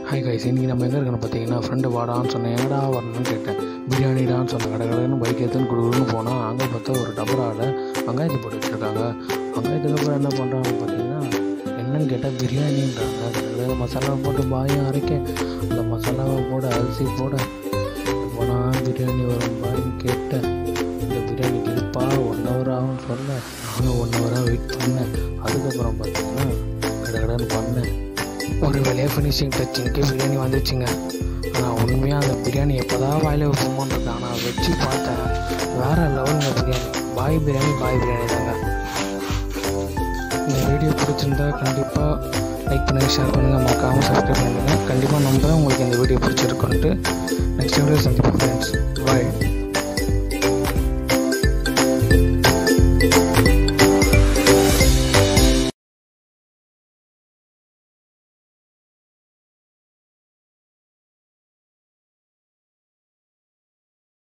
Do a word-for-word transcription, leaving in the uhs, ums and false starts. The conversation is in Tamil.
ஹாய் கைஸ், இன்றைக்கி நம்ம எங்கே இருக்கணும் பார்த்தீங்கன்னா, ஃப்ரெண்டு வாடான்னு சொன்னேன். என்னடா வரணும்னு கேட்டேன். பிரியாணிடான்னு சொன்னேன். கடை கடைன்னு பைக் எடுத்துன்னு கொடுக்குன்னு போனால் அங்கே பார்த்தா ஒரு டபராவில் வெங்காயத்தை போட்டு வச்சுருக்காங்க. வெங்காயத்துக்கு அப்புறம் என்ன பண்ணுறாங்க பார்த்தீங்கன்னா, என்னன்னு கேட்டால் பிரியாணின்றாங்க. அதில் மசாலாவை போட்டு பாயும் அரைக்க, அந்த மசாலாவை போட அரிசி போட போனால் பிரியாணி வரும் பாயின்னு கேட்டேன். இந்த பிரியாணிக்கு இருப்பா ஒன் ஹவர் ஆகும்னு சொன்னேன். நானும் ஒன் ஹவராக வெயிட் பண்ணேன். அதுக்கப்புறம் பார்த்தீங்கன்னா கடை கடைன்னு பண்ணேன். ஒரு வேலையாக ஃபினிஷிங் டச்சிங்க்கு பிரியாணி வந்துச்சுங்க. ஆனால் உண்மையாக அந்த பிரியாணி எப்போ தான் வாயில் வைப்போமோன்னு இருக்கு. ஆனால் வச்சு பார்த்தேன், வேறு லெவலுங்க பிரியாணி. பாய் பிரியாணி பாய் பிரியாணி தாங்க. இந்த வீடியோ பிடிச்சிருந்தா கண்டிப்பாக லைக் பண்ணுங்கள், ஷேர் பண்ணுங்கள், மறக்காமல் சப்ஸ்கிரைப் பண்ணுங்கள். கண்டிப்பாக நம்புகிறேன் உங்களுக்கு இந்த வீடியோ பிடிச்சிருக்குன்ட்டு. நெக்ஸ்ட் வீடியோ சந்திப்போம் ஃப்ரெண்ட்ஸ். பாய்.